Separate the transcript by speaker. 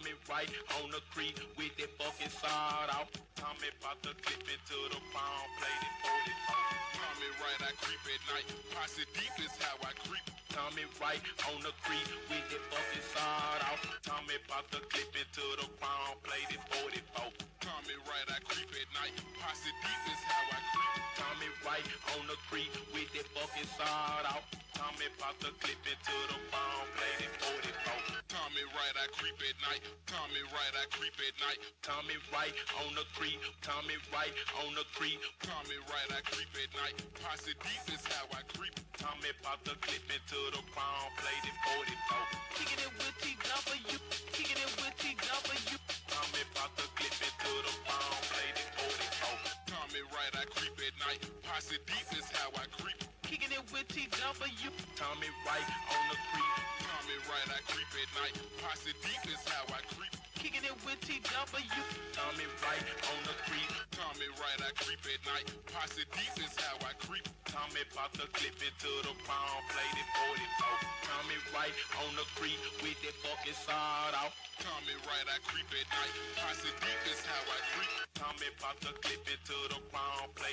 Speaker 1: Tommy right on the creek with that fucking sawed off. Tommy bout to clip into the palm plate and fold it off.
Speaker 2: Tommy right, I creep at night. Posse deep is how I creep.
Speaker 1: Tommy right on the creek with that fucking sawed off. Tommy bout to clip into the palm plate and fold it off.
Speaker 2: Tommy right, I creep at night. Posse deep is how I creep.
Speaker 1: Tommy right on the creek with that fucking sawed off. Tommy bout to clip into the palm plate and fold it off.
Speaker 2: Tommy right, I creep at night. Tommy right, I creep at night.
Speaker 1: Tommy right on the creek. Tommy right on the creek.
Speaker 2: Tommy right, I creep at night. Posse deep is how I creep.
Speaker 1: Tommy bout to clip into the palm plate and fold it off. Kicking it with TW. Kicking it with TW. Tommy bout to clip into the palm plate and fold it off.
Speaker 2: Tommy right, I creep at night. Posse deep is how I creep.
Speaker 1: Kicking it with TW. Tommy right on the creek.
Speaker 2: Tommy right, I creep at night. Posse deep is how I creep.
Speaker 1: Kicking it with TW. Tommy right on the creek.
Speaker 2: Tommy right, I creep at night. Posse deep is how I creep.
Speaker 1: Tommy bout to clip into the palm plate and fold it off. Tommy right on the creek with that fucking sawed off.
Speaker 2: Tommy right, I creep at night. Posse deep is how I creep.
Speaker 1: Tommy bout to clip into the palm plate.